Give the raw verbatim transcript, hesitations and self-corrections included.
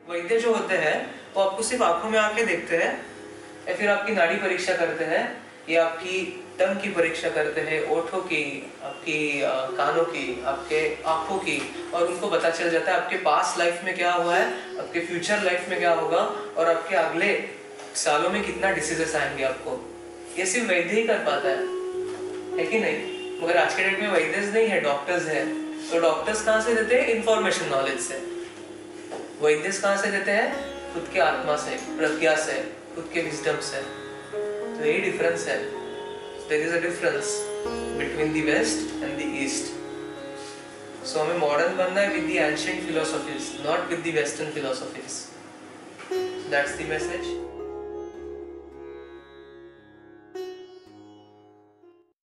वैद्य जो होते हैं वो आपको सिर्फ आंखों में आके देखते हैं, या फिर आपकी नाड़ी परीक्षा करते हैं, या आपकी टंग की परीक्षा करते हैं, ओठों की, आपकी कानों की, आपके आंखों की, और उनको पता चल जाता है आपके पास्ट लाइफ में क्या हुआ है, आपके फ्यूचर लाइफ में क्या होगा, और आपके अगले सालों में कितना डिसीजेस आएंगे आपको। ये सिर्फ वैद्य ही कर पाता है, है कि नहीं? मगर आज के डेट में वैद्यस नहीं है, डॉक्टर्स है। तो डॉक्टर्स कहाँ से देते हैं? इंफॉर्मेशन, नॉलेज से। वैद्यस कहाँ से देते हैं? खुद के आत्मा से, प्रज्ञा से, खुद के विजडम से। तो यही डिफरेंस है। There is a difference between the west and the east. So हमें मॉडर्न बनना है with the ancient philosophies, not with the western philosophies. That's the message.